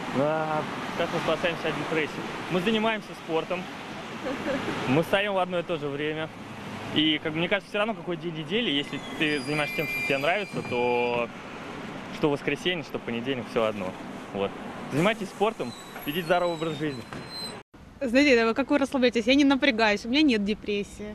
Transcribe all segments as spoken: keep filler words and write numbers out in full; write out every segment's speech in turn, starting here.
А, как мы спасаемся от депрессии? Мы занимаемся спортом, мы встаем в одно и то же время. И, как мне кажется, все равно какой день недели, если ты занимаешься тем, что тебе нравится, то что воскресенье, что понедельник, все одно. Вот. Занимайтесь спортом, ведите здоровый образ жизни. Знаете, как вы расслабляетесь? Я не напрягаюсь, у меня нет депрессии.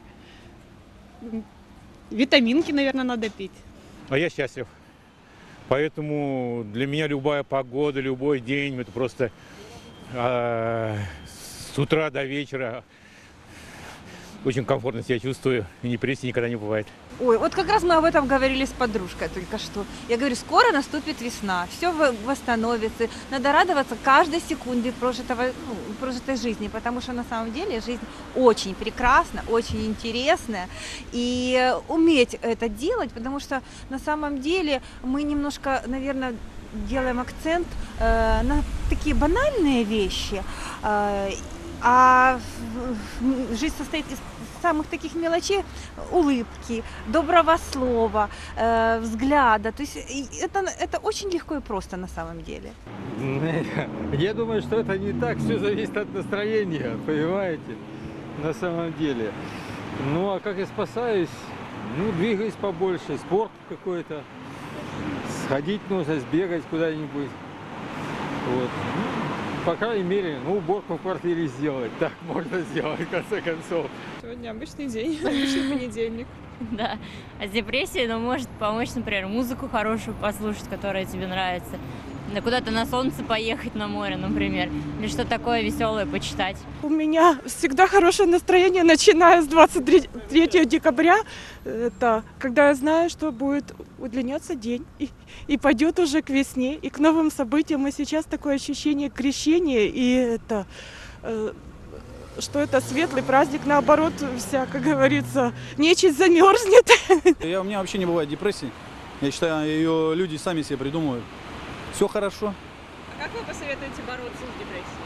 Витаминки, наверное, надо пить. А я счастлив. Поэтому для меня любая погода, любой день, это просто э, с утра до вечера очень комфортно себя чувствую, и депрессии никогда не бывает. Ой, вот как раз мы об этом говорили с подружкой только что. Я говорю, скоро наступит весна, все восстановится. Надо радоваться каждой секунде прожитого, ну, прожитой жизни, потому что на самом деле жизнь очень прекрасна, очень интересная. И уметь это делать, потому что на самом деле мы немножко, наверное, делаем акцент э, на такие банальные вещи. Э, А жизнь состоит из самых таких мелочей: улыбки, доброго слова, э, взгляда. То есть это, это очень легко и просто на самом деле. Я думаю, что это не так, все зависит от настроения, понимаете, на самом деле. Ну а как я спасаюсь? Ну, двигаюсь побольше, спорт какой-то, сходить нужно, сбегать куда-нибудь. Вот. По крайней мере, ну, уборку в квартире сделать. Так можно сделать, в конце концов. Сегодня обычный день, обычный понедельник. Да. А с депрессией, ну, может помочь, например, музыку хорошую послушать, которая тебе нравится. Да куда-то на солнце поехать, на море, например. Или что такое веселое почитать. У меня всегда хорошее настроение, начиная с двадцать третьего декабря. Это когда я знаю, что будет удлиняться день. И, и пойдет уже к весне, и к новым событиям. И сейчас такое ощущение крещения. И это... Э, что это светлый праздник, наоборот, вся, как говорится, нечисть замерзнет. Я, у меня вообще не бывает депрессии. Я считаю, ее люди сами себе придумывают. Все хорошо. А как вы посоветуете бороться с депрессией?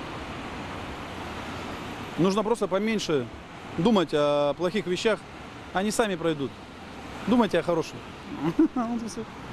Нужно просто поменьше думать о плохих вещах. Они сами пройдут. Думайте о хорошем. Вот и всё.